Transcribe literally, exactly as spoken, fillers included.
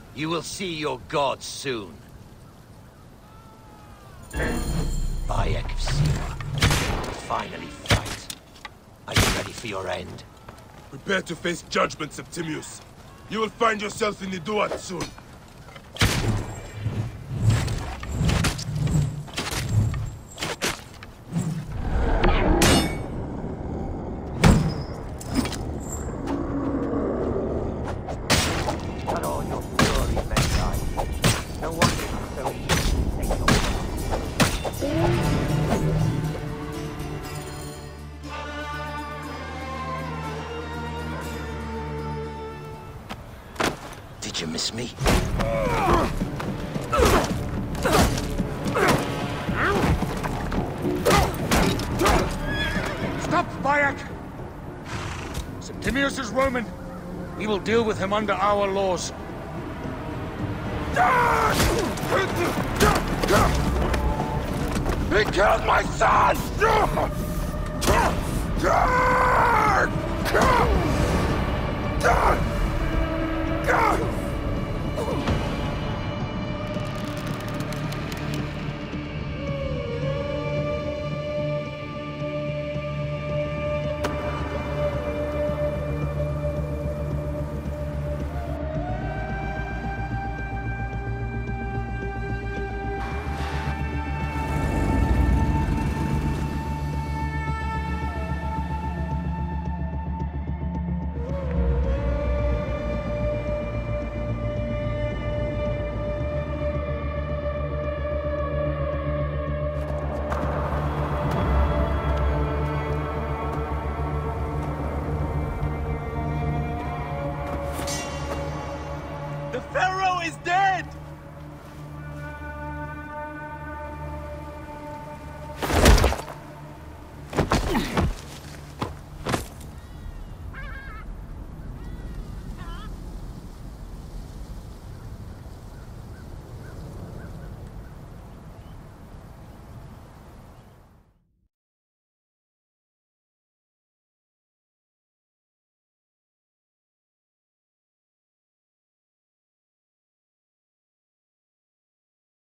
You will see your gods soon. Bayek of Siwa. Finally fight. Are you ready for your end? Prepare to face judgment, Septimius. You will find yourself in the Duat soon. Not all your glory may die. No wonder it's so easy to take your Did you miss me? Stop, Bayek! Septimius is Roman. We will deal with him under our laws. He killed my son! The Pharaoh is dead!